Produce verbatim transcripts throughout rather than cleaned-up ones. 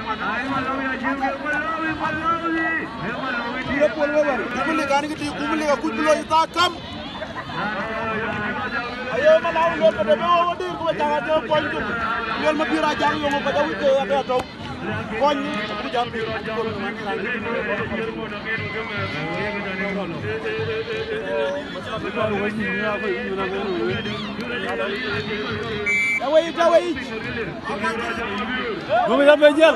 Kumuli kan gitu, kumuli aku belum itakam. Ayo mana ulo pada bawa wadir kau jangan jauh poin tu. Biar mabir aja yang mau pada uji ya kaya tahu. Poin aku jambi. Jawai jawai. Kau bisa belajar.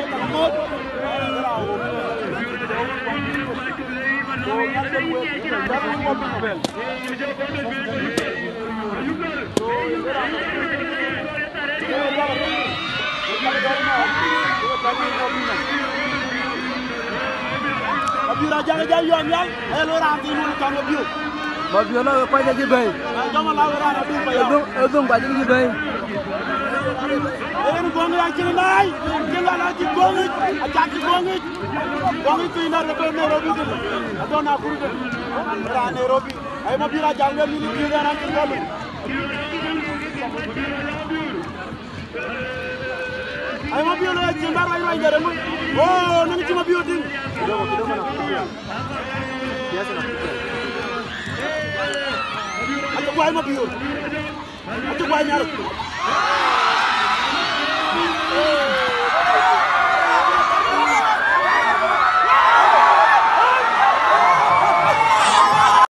Abira jangan jadi yang yang, eh orang ini lu kamu biu. Biu lah apa jadi bay? Jangan lah orang itu bay. Edung edung apa jadi bay? Eh gongi aja nai, jangan lagi gongi, ajak gongi, gongi tu ina lepas Nairobi tu, atau nak kuru tu, orang Nairobi. Ayo mabira jangan milik dia orang tu. Ayo mabira lagi jembar ayo ayo jalan. Oh, nanti cuma biu tu. Aku buat mabira. Aku buat nyaruk.